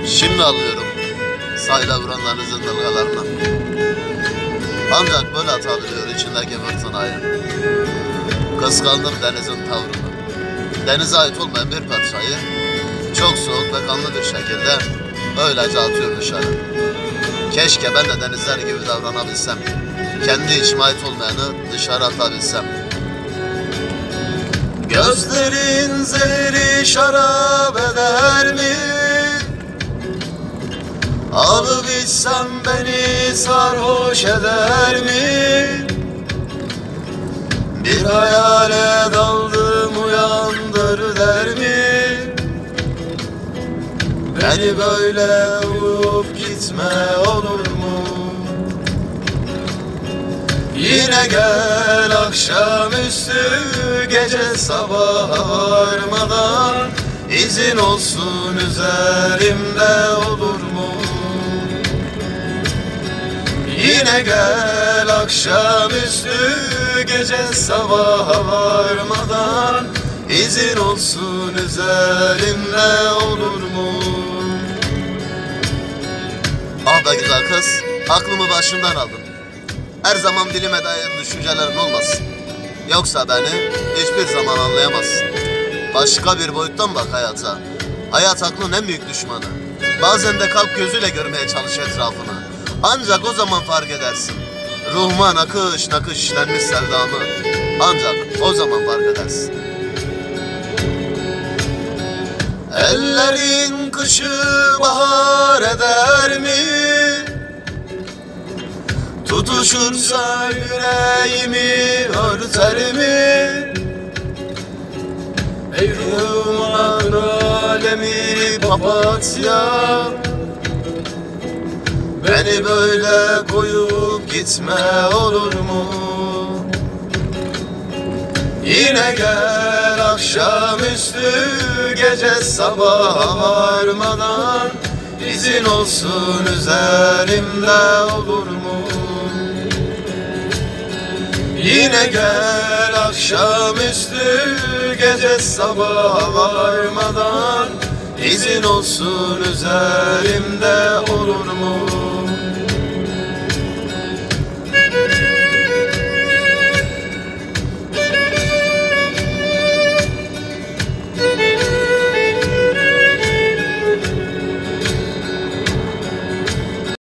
Şimdi alıyorum sahile vuranlarınızın dalgalarına. Ancak böyle atabiliyor içindeki fırtınayı. Kıskandım denizin tavrını. Denize ait olmayan bir parçayı çok soğuk ve kanlı bir şekilde öylece atıyor dışarı. Keşke ben de denizler gibi davranabilsem. Kendi içime ait olmayanı dışarı atabilsem. Gözlerin zehri şarap eder mi? Alıp içsem beni sarhoş eder mi? Bir hayale daldım uyandır der mi? Beni böyle uyup gitme olur mu? Yine gel akşamüstü gece sabaha varmadan izin olsun üzerimde olur mu? Yine gel akşamüstü gece sabaha varmadan izin olsun üzerimde olur mu? Ah be güzel kız, aklımı başımdan aldın. Her zaman dilime dair düşüncelerin olmasın. Yoksa beni hiçbir zaman anlayamazsın. Başka bir boyuttan bak hayata. Hayat aklın en büyük düşmanı. Bazen de kalp gözüyle görmeye çalış etrafını. Ancak o zaman fark edersin. Ruhuma nakış nakış işlenmiş sevdamı. Ancak o zaman fark edersin. Ellerin kışı bahar eder mi? Tutuşursa yüreğimi örter mi? Ey ruhumar alemi papatya, beni böyle koyup gitme olur mu? Yine gel akşamüstü gece sabaha varmadan izin olsun üzerimde olur mu? Yine gel akşamüstü gece sabaha varmadan izin olsun üzerimde olur mu?